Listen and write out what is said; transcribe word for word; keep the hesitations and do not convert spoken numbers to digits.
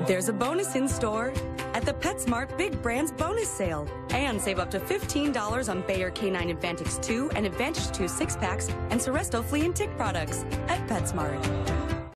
There's a bonus in store at the PetSmart Big Brands Bonus Sale. And save up to fifteen dollars on Bayer K nine Advantage two and Advantage two six-packs and Seresto Flea and Tick products at PetSmart.